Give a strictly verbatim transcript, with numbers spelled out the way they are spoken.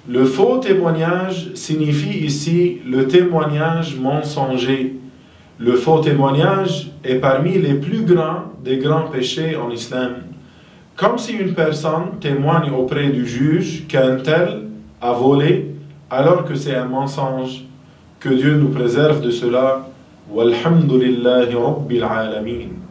Le faux témoignage signifie ici le témoignage mensonger. Le faux témoignage est parmi les plus grands des grands péchés en islam. Comme si une personne témoigne auprès du juge qu'un tel a volé alors que c'est un mensonge. Que Dieu nous préserve de cela. Walhamdulillahi Rabbil Alamin.